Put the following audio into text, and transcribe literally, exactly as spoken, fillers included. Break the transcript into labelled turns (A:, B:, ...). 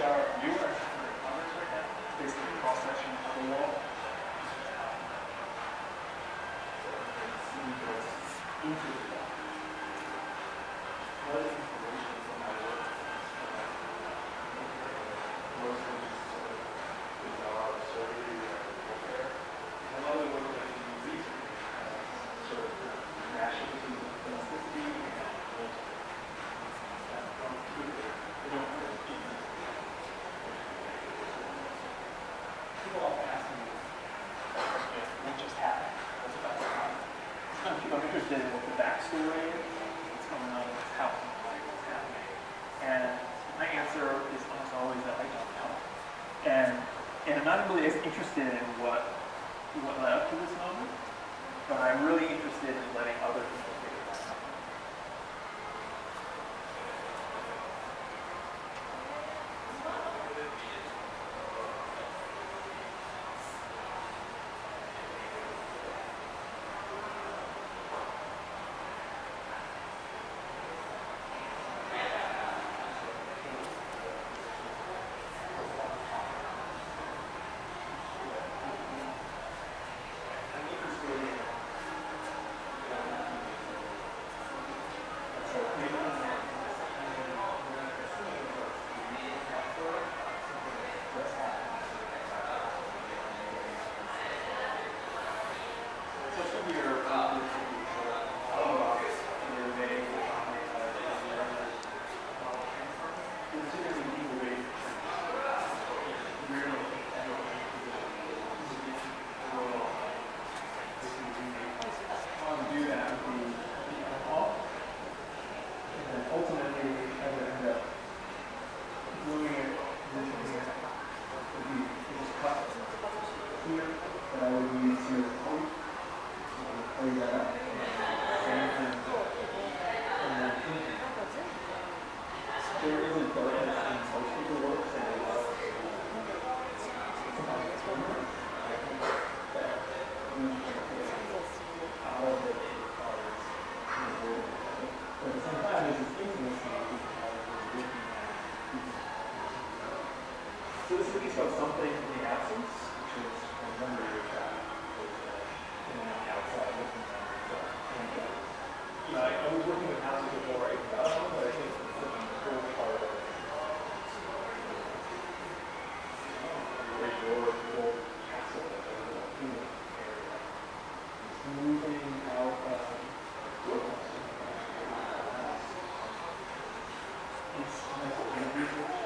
A: our viewer and comments right now, basically cross section of the wall. Into the wall. What is inspiration from my work? Most of these sort of bizarre surgery or repair. And a lot of the work that I do recently has sort of nationalism, plasticity, and people often ask me, what just happened? What's about to happen? Sometimes people are interested in what the backstory is, what's going on in this house, and why it's happening. And my answer is almost always that I don't know. And, and I'm not really as interested in what, what led up to this moment, but I'm really interested in letting other people figure that out. So this is a piece about something in the absence, which is one of your shot in and outside looking at it. And, uh, you know, I, I was working with houses before I got on, but I think it's such an important part of it. Great door, old castle that was a human area. It's moving out of your house. It's nice to